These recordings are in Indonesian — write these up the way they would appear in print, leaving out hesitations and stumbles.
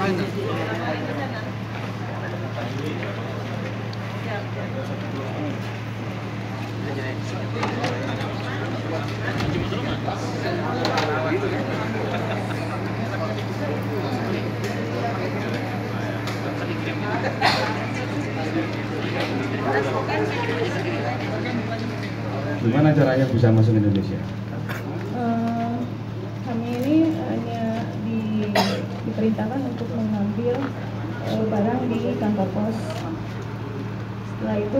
Gimana caranya bisa masuk Indonesia? Kami ini hanya diperintahkan untuk mengambil barang di kantor pos. Setelah itu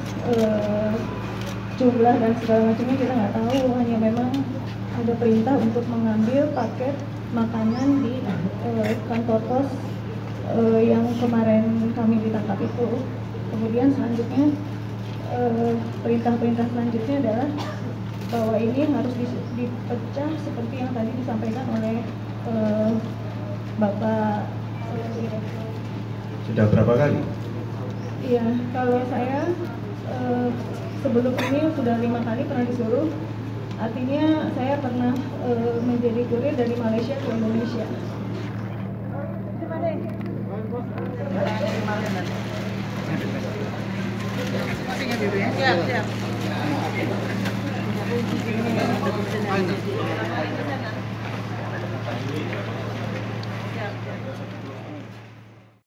jumlah dan segala macamnya kita nggak tahu, hanya memang ada perintah untuk mengambil paket makanan di kantor pos yang kemarin kami ditangkap itu. Kemudian selanjutnya perintah-perintah selanjutnya adalah bahwa ini harus dipecah seperti yang tadi disampaikan oleh Bapak Direktur. Sudah berapa kali? Iya, kalau saya sebelum ini sudah 5 kali pernah disuruh. Artinya saya pernah menjadi kurir dari Malaysia ke Indonesia. Siap.